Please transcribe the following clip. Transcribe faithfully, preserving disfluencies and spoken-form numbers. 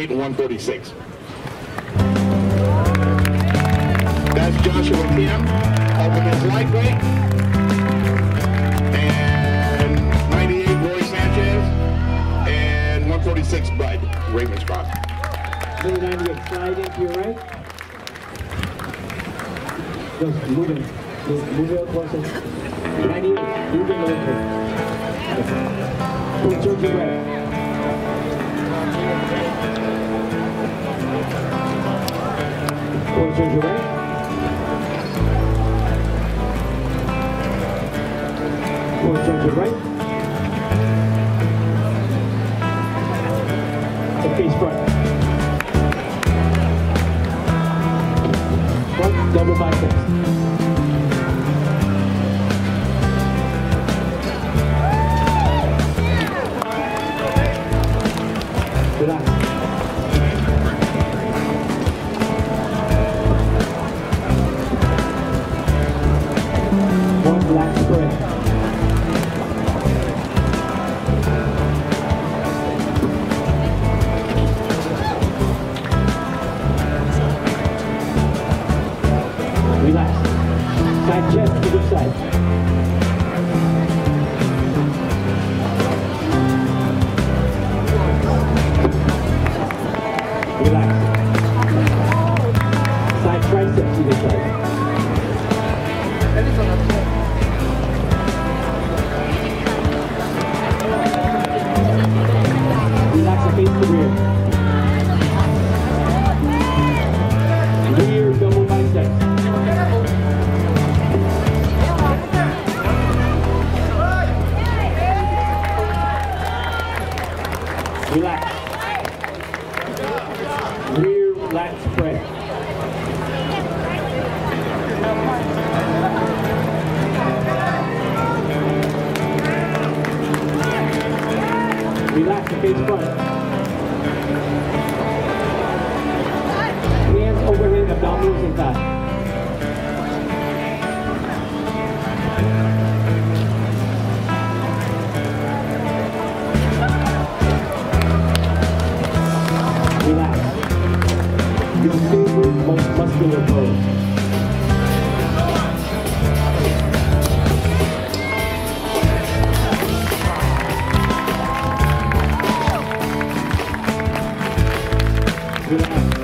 ninety-eight and one forty-six. That's Joshua Kim over his lightweight. And ninety-eight, Roy Sanchez. And one forty-six, Bud, Ravens Cross. ninety-eight, slide into your right. Just move it. Just move it closer. ninety-eight, move it a little bit. Pull towards your right. Pull towards your right. Pull towards your right. And face front. Front, double biceps. Relax. One black spread. Relax. Side chest to the side. Relax. Side tricep to the side. Relax and face the rear. Rear double biceps. Relax. Rear lat spread. Relax the face front. Hands overhead, abdominals and thigh. Relax. Your favorite most muscular pose. Relax.